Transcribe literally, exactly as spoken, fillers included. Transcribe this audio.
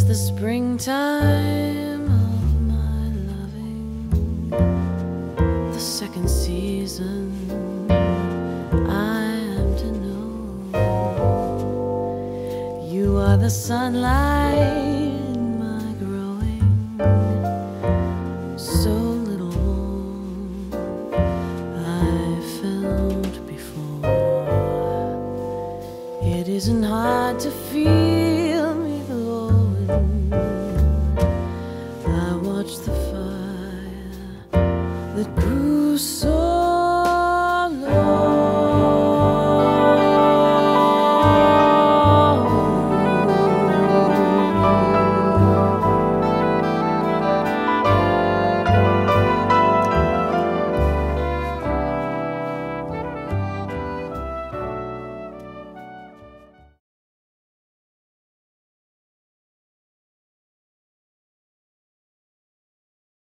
the springtime of my loving, the second season. I am to know you are the sunlight in my growing, so little I felt before. It isn't hard to feel me glowing. I watched the fire that grew so